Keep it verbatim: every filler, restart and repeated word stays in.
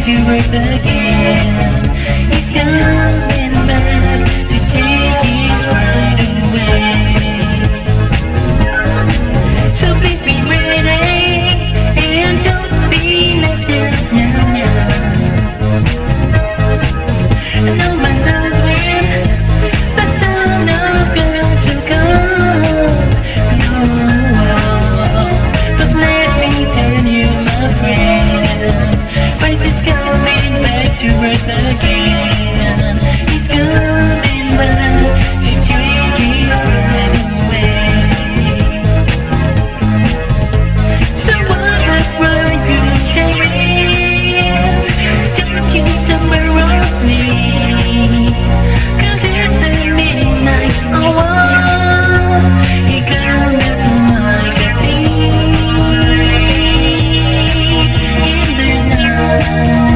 to earth again. He's coming back to take his bride away. So please be ready and don't be left out now, now. No man knows when the Son of God shall come. No, but let me tell you, my friends, Christ is coming back to earth again. He's coming back to take his bride away. So what has brought you chance? Don't you somewhere else sleep? 'Cause it's the midnight hour. He comes like a thief in the night.